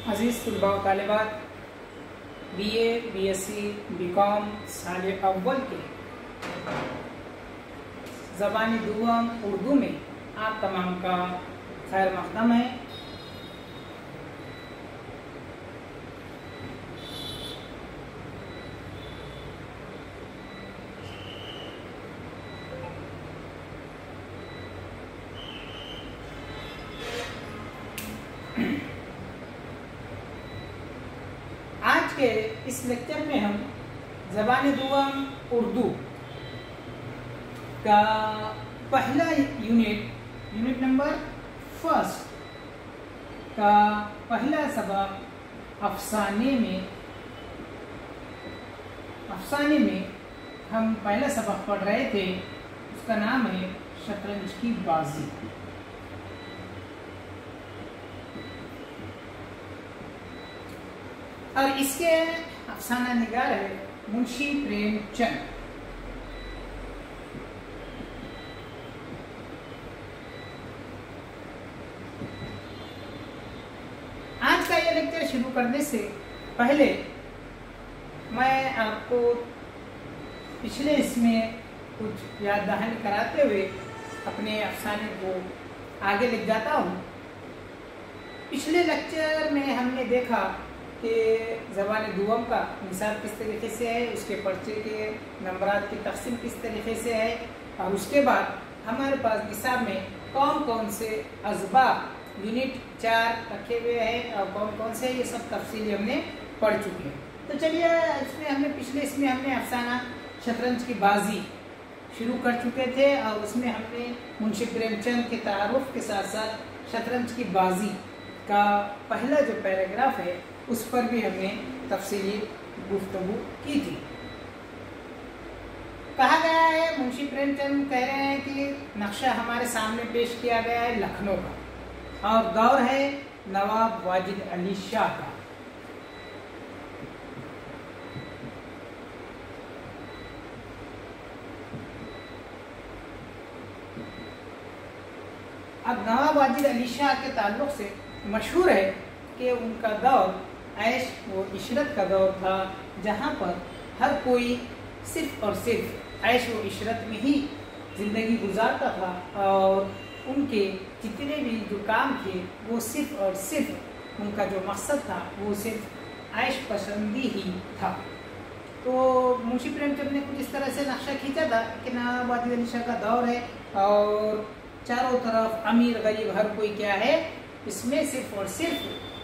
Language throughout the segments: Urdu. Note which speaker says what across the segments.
Speaker 1: عزیز طلباء و طالبات، B A B S C B com سال اول کے زبان دوم اردو میں آپ تمام کا خیر مقدم ہے۔ آج کے اس لیکچر میں ہم زبان دوم اردو کا پہلا یونٹ نمبر فرسٹ کا پہلا سبق افسانے میں ہم پہلا سبق پڑھ رہے تھے، اس کا نام ہے شطرنج کی بازی۔ اور اس کے افسانہ نگار ہے منشی پریم چند۔ آج کا یہ لیکچر شروع کرنے سے پہلے میں آپ کو پچھلے اس میں کچھ یاد دہانی کراتے ہوئے اپنے افسانے کو آگے لے جاتا ہوں۔ پچھلے لیکچر میں ہم نے دیکھا کہ زبان دوم کا نصاب کس طریقے سے ہے، اس کے پرچے کے نمبرات کی تقسیم کس طریقے سے ہے، اور اس کے بعد ہمارے پاس نصاب میں کون کون سے اسباق یونٹ 4 رکھے ہوئے ہیں اور کون کون سے، یہ سب تفصیلی ہم نے پڑھ چکے ہیں۔ تو چلیے اس میں ہم نے افسانہ شطرنج کی بازی شروع کر چکے تھے، اور اس میں ہم نے منشی پریم چند کے تعارف کے ساتھ ساتھ شطرنج کی بازی کا پہلا جو پیراگراف ہے اس پر بھی ہم نے تفصیلی گفتگو کی تھی۔ کہا گیا ہے، منشی پریم چند کہہ رہے ہیں کہ نقشہ ہمارے سامنے پیش کیا گیا ہے لکھنؤ کا، اور دور ہے نواب واجد علی شاہ کا۔ اب نواب واجد علی شاہ کے تعلق سے مشہور ہے کہ ان کا دور عیش و عشرت کا دور تھا، جہاں پر ہر کوئی صرف اور صرف عیش و عشرت میں ہی زندگی گزارتا تھا، اور ان کے جتنے بھی جو کام تھے وہ صرف اور صرف ان کا جو مقصد تھا وہ صرف عیش پسندی ہی تھا۔ تو منشی پریم چند نے کچھ اس طرح سے نقشہ کھینچا تھا کہ نواب واجد علی شاہ کا دور ہے، اور چاروں طرف امیر غریب ہر کوئی کیا ہے، اس میں صرف اور صرف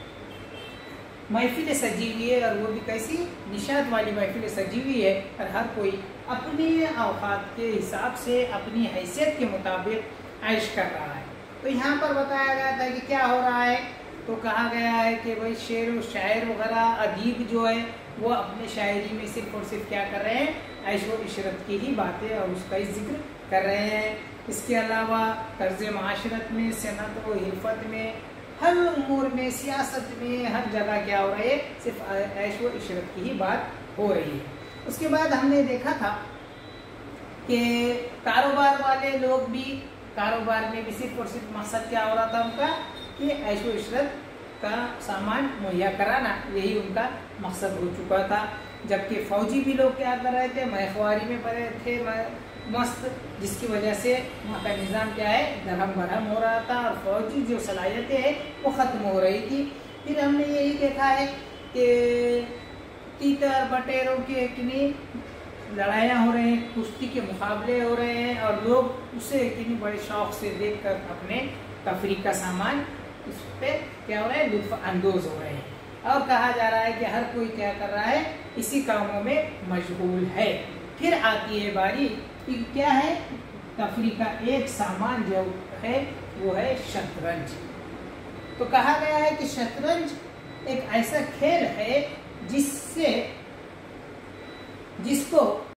Speaker 1: محفل سجی ہوئی ہے، اور وہ بھی کیسی نشاط والی محفل سجی ہوئی ہے، اور ہر کوئی اپنے اوقات کے حساب سے اپنی حیثیت کے مطابق عیش کر رہا ہے۔ تو یہاں پر بتایا گیا تھا کہ کیا ہو رہا ہے، تو کہا گیا ہے کہ بھائی شعر و شاعر وغیرہ ادیب جو ہے وہ اپنے شاعری میں صرف اور صرف کیا کر رہے ہیں، عیش و عشرت کی ہی باتیں اور اس کا ہی ذکر کر رہے ہیں۔ اس کے علاوہ طرز معاشرت میں، صنعت و حرفت میں، ہر امور میں، سیاست میں، ہر جگہ کیا ہو رہا ہے، صرف عیش و عشرت کی ہی بات ہو رہی ہے۔ اس کے بعد ہم نے دیکھا تھا کہ کاروبار والے لوگ بھی کاروبار میں بھی صرف اور صرف مقصد کیا ہو رہا تھا ان کا، کہ عیش و عشرت کا سامان مہیا کرانا، یہی ان کا مقصد ہو چکا تھا۔ جبکہ فوجی بھی لوگ کیا کر رہے تھے، مہخواری میں پڑے تھے مست، جس کی وجہ سے وہاں کا نظام کیا ہے، درہم برہم ہو رہا تھا، اور فوجی جو صلاحیتیں ہیں وہ ختم ہو رہی تھی۔ پھر ہم نے یہی دیکھا ہے کہ تیتر بٹیروں کے کتنی لڑائیاں ہو رہے ہیں، کشتی کے مقابلے ہو رہے ہیں، اور لوگ اسے کتنی بڑے شوق سے دیکھ کر اپنے تفریح کا سامان اس پہ کیا ہو رہا ہے، لطف اندوز ہو رہے ہیں، اور کہا جا رہا ہے کہ ہر کوئی کیا کر رہا ہے، اسی کاموں میں مشغول ہے۔ پھر آتی ہے باری کہ کیا ہے، تفریح کا ایک سامان جو ہے وہ ہے شطرنج۔ تو کہا گیا ہے کہ شطرنج ایک ایسا کھیل ہے جس کو